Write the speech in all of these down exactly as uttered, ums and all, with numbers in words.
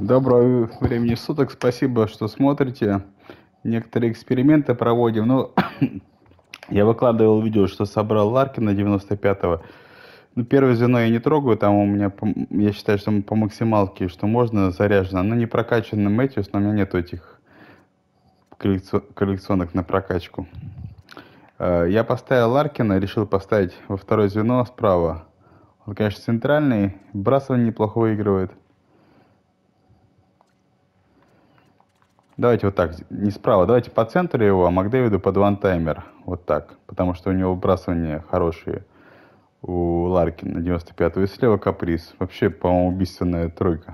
Доброго времени суток, спасибо, что смотрите. Некоторые эксперименты проводим. Ну, я выкладывал видео, что собрал Ларкина девяносто пятого. Ну, первое звено я не трогаю, там у меня, по- я считаю, что по максималке, что можно, заряжено. Но не прокачанный Мэтьюс, но у меня нету этих коллекци- коллекционных на прокачку. Э, Я поставил Ларкина, решил поставить во второе звено справа. Он, конечно, центральный, вбрасывание неплохо выигрывает. Давайте вот так, не справа, давайте по центру его, а Макдэвиду под вантаймер. Вот так. Потому что у него выбрасывания хорошие у Ларкина девяносто пятого. И слева каприз. Вообще, по-моему, убийственная тройка.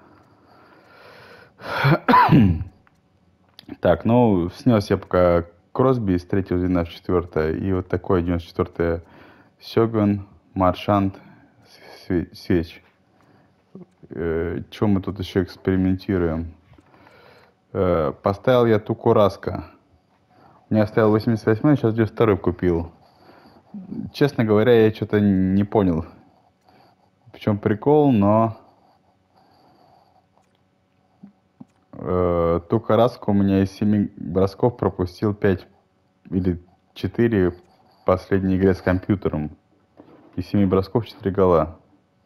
Так, ну, снес я пока Кросби из третьего звена в четвертое. И вот такое девяносто четвёртое Сёгун, Маршант, Све- Свеч. Э, Чем мы тут еще экспериментируем? Э, Поставил я Тукураска. У меня стоял восемьдесят восьмой, сейчас девяносто второй купил. Честно говоря, я что-то не понял, в чем прикол, но э, только раз у меня из семи бросков пропустил пять или четыре в последней игре с компьютером. Из семи бросков четыре гола.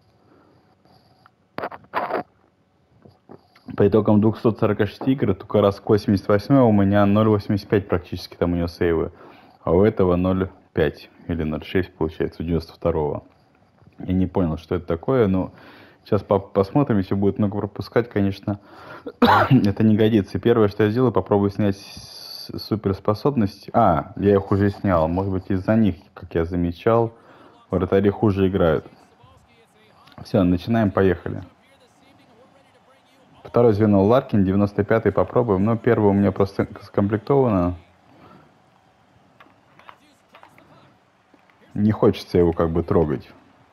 По итогам двухсот сорока шести игр, только раз к восемьдесят восьмой у меня ноль целых восемьдесят пять практически там у него сейвы. А у этого ноль целых пять или ноль целых шесть получается у девяносто второго. Я не понял, что это такое, но сейчас по посмотрим, если будет много пропускать, конечно, это не годится. Первое, что я сделаю, попробую снять суперспособности. А, я их уже снял. Может быть, из-за них, как я замечал, вратари хуже играют. Все, начинаем, поехали. Второе звено Ларкин, девяносто пятый попробуем. Но первое у меня просто скомплектовано. Не хочется его как бы трогать.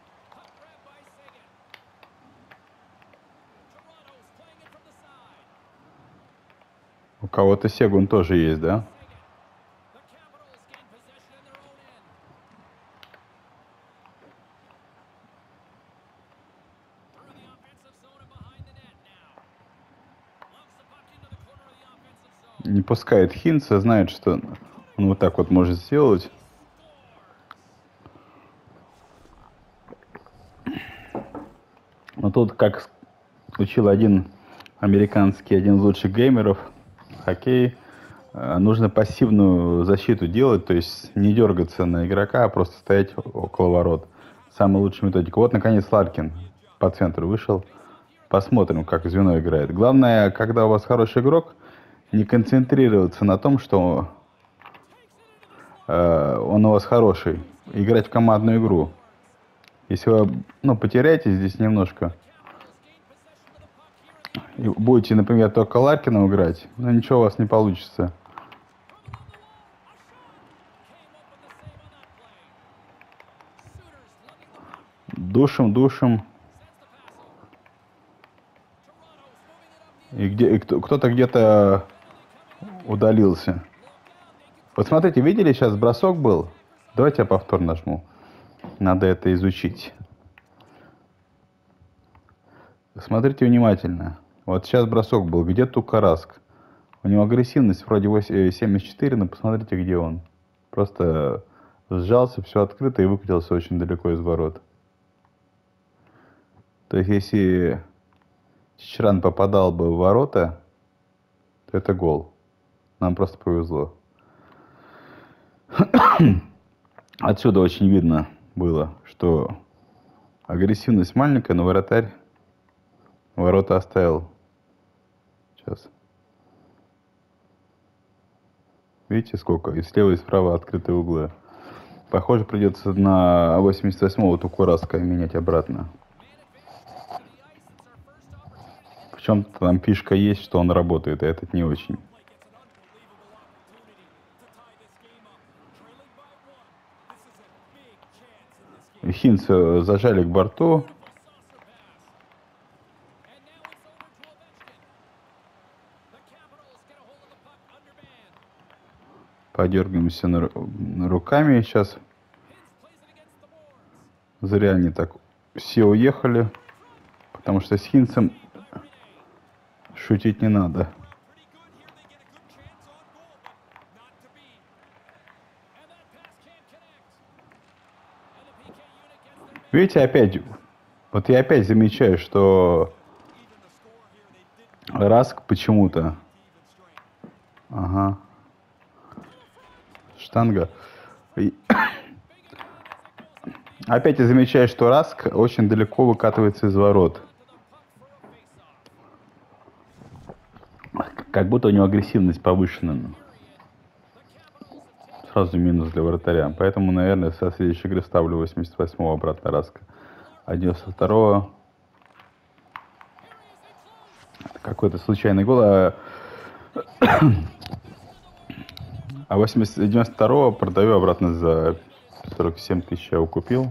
У кого-то Сегун тоже есть, да? Не пускает Хинца, знает, что он вот так вот может сделать. Но тут, как учил один американский, один из лучших геймеров, хоккей, э, нужно пассивную защиту делать, то есть не дергаться на игрока, а просто стоять около ворот. Самая лучшая методика. Вот, наконец, Ларкин по центру вышел. Посмотрим, как звено играет. Главное, когда у вас хороший игрок, не концентрироваться на том, что э, он у вас хороший. Играть в командную игру. Если вы, ну, потеряете здесь немножко, и будете, например, только Ларкином играть, но ничего у вас не получится. Душим, душим. И где и кто, кто-то где-то удалился. Вот смотрите, видели, сейчас бросок был? Давайте я повтор нажму. Надо это изучить. Смотрите внимательно. Вот сейчас бросок был. Где Тукараск? У него агрессивность вроде семьдесят четыре, но посмотрите, где он. Просто сжался, все открыто и выкатился очень далеко из ворот. То есть, если Чичран попадал бы в ворота, то это гол. Нам просто повезло. Отсюда очень видно было, что агрессивность маленькая, но вратарь ворота оставил. Сейчас. Видите, сколько? И слева, и справа открытые углы. Похоже, придется на восемьдесят восьмого Тукураска менять обратно. Причем там фишка есть, что он работает, а этот не очень. Хинца зажали к борту. Подергаемся на, на руками сейчас. Зря они так все уехали. Потому что с Хинцем Шутить не надо. Видите, опять, вот я опять замечаю, что Раск почему-то, ага, штанга. И опять я замечаю, что Раск очень далеко выкатывается из ворот. Как будто у него агрессивность повышена. Сразу минус для вратаря. Поэтому, наверное, со следующей игры ставлю восемьдесят восьмого обратно Раска. А девяносто второго... Какой-то случайный гол. А, а восемьдесят девяносто второго продаю обратно за сорок семь тысяч. Я его купил.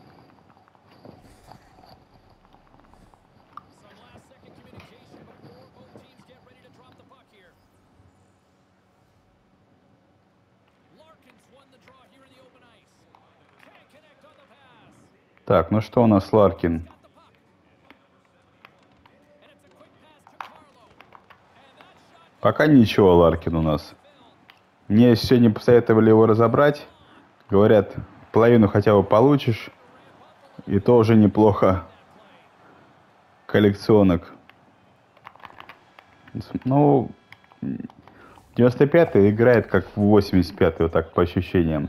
Так, ну что у нас Ларкин? Пока ничего, Ларкин у нас. Мне сегодня посоветовали его разобрать. Говорят, половину хотя бы получишь. И то уже неплохо. Коллекционок. Ну, девяносто пятый играет как в восемьдесят пятый, вот так по ощущениям.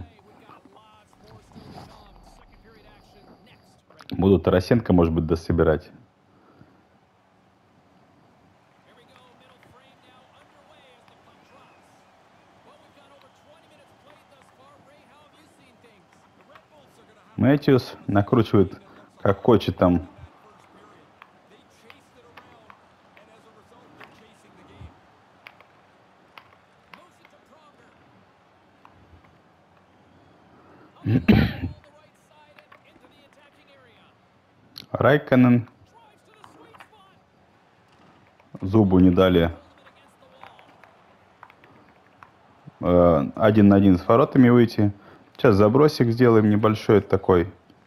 Буду Тарасенко, может быть, дособирать. Мэтьюс накручивает, как хочет там. Райконен. Зубу не дали. Э, один на один с воротами выйти. Сейчас забросик сделаем небольшой такой.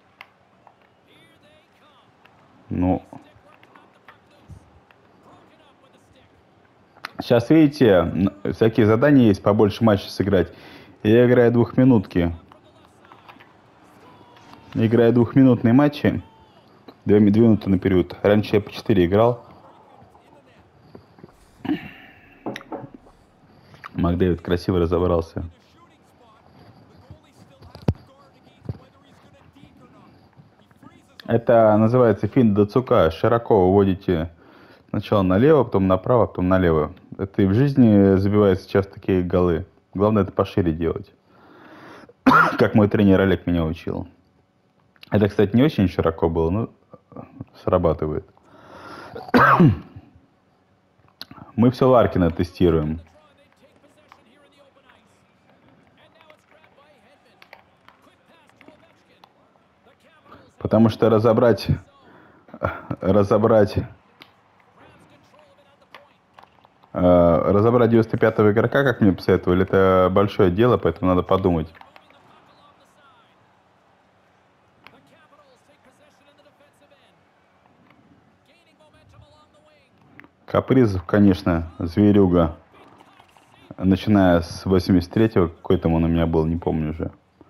Ну. Сейчас, видите, всякие задания есть, побольше матчей сыграть. Я играю двухминутки. Играю двухминутные матчи. Две, две минуты на период. Раньше я по четыре играл. Макдэвид красиво разобрался. Это называется финт Дацука. Широко уводите сначала налево, потом направо, потом налево. Это и в жизни забиваются часто такие голы. Главное это пошире делать. Как мой тренер Олег меня учил. Это, кстати, не очень широко было, но срабатывает. Мы все Ларкина тестируем. Потому что разобрать, разобрать, э, разобрать девяносто пятого игрока, как мне посоветовали, это большое дело, поэтому надо подумать. Капризов, конечно, зверюга. Начиная с восемьдесят третьего, какой там он у меня был, не помню уже.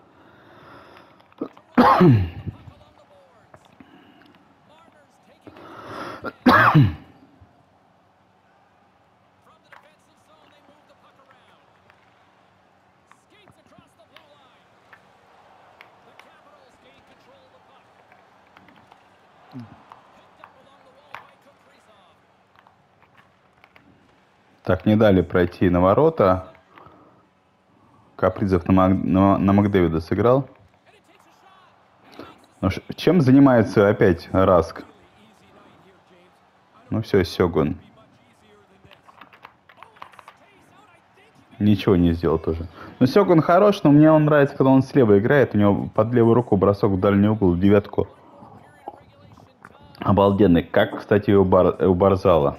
Так, не дали пройти на ворота. Капризов на, Мак... на... на Макдэвида сыграл. Ну, ш... Чем занимается опять Раск? Ну все, Сёгун. Ничего не сделал тоже. Ну, Сёгун хорош, но мне он нравится, когда он слева играет. У него под левую руку бросок в дальний угол, в девятку. Обалденный. Как, кстати, у, Бар... у Барзала.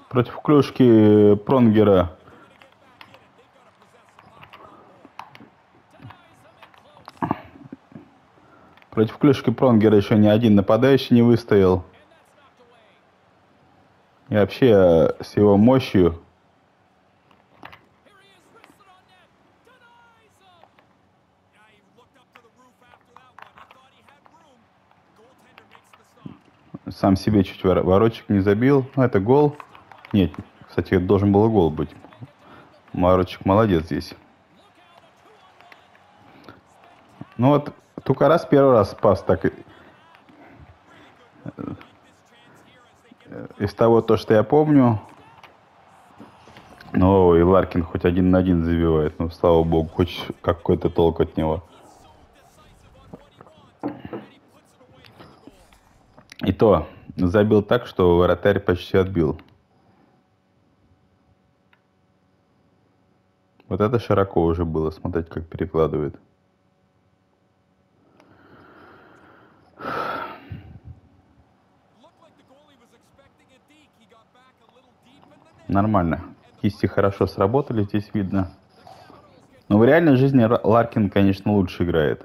Против клюшки Пронгера. Против клюшки Пронгера еще ни один нападающий не выстоял. И вообще с его мощью... Сам себе чуть воротчик не забил. Ну, это гол. Нет, кстати, это должен был гол быть. Воротчик молодец здесь. Ну вот, Тукарас первый раз спас так. Из того, то, что я помню. Ну, и Ларкин хоть один на один забивает. Ну, слава богу, хоть какой-то толк от него. И то забил так, что вратарь почти отбил. Вот это широко уже было, смотреть, как перекладывает. Нормально. Кисти хорошо сработали, здесь видно. Но в реальной жизни Ларкин, конечно, лучше играет.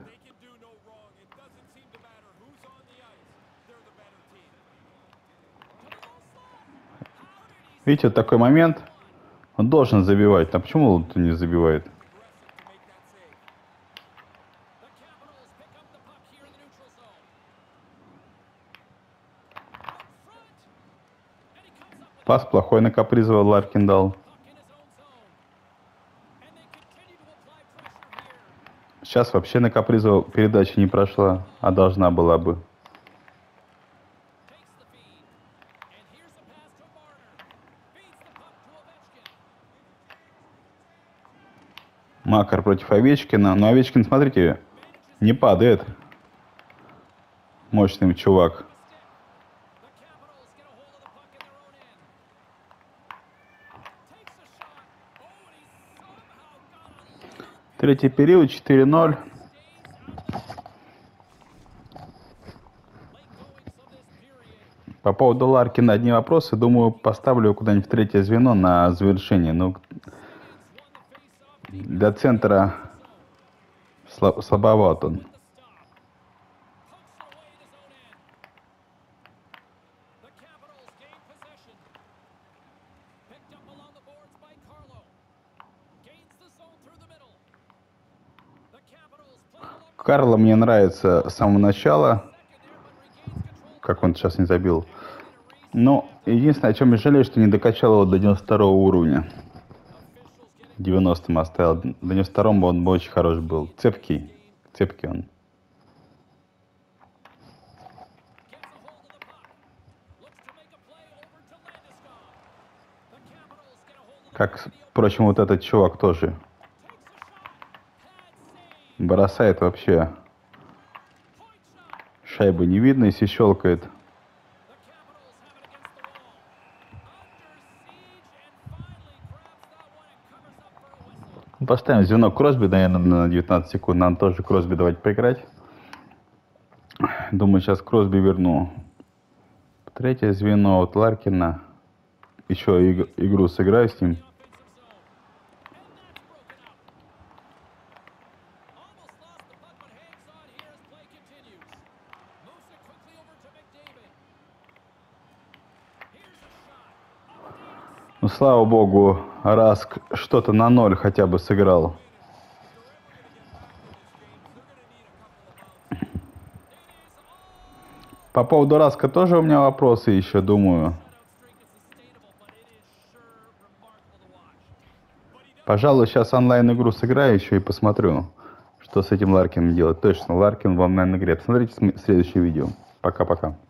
Видите, вот такой момент. Он должен забивать. А почему он не забивает? Пас плохой на Капризова Ларкин дал. Сейчас вообще на Капризова передача не прошла, а должна была бы. Макар против Овечкина. Но Овечкин, смотрите, не падает. Мощный чувак. Третий период, четыре ноль. По поводу Ларкина одни вопросы. Думаю, поставлю куда-нибудь в третье звено на завершение. Ну, для центра слабоват он. Карло мне нравится с самого начала. Как он сейчас не забил. Но единственное, о чем я жалею, что не докачал его до девяносто второго уровня. девяностым оставил. До девяносто второго он бы очень хорош был. Цепкий. Цепкий он. Как, впрочем, вот этот чувак тоже. Бросает вообще. Шайбы не видно, если щелкает. Поставим звено Кросби, наверное, на девятнадцать секунд. Нам тоже Кросби давать поиграть. Думаю, сейчас Кросби верну. Третье звено от Ларкина. Еще иг- игру сыграю с ним. Ну, слава богу, Раск что-то на ноль хотя бы сыграл. По поводу Раска тоже у меня вопросы еще, думаю. Пожалуй, сейчас онлайн-игру сыграю еще и посмотрю, что с этим Ларкиным делать. Точно, Ларкин в онлайн-игре. Смотрите следующее видео. Пока-пока.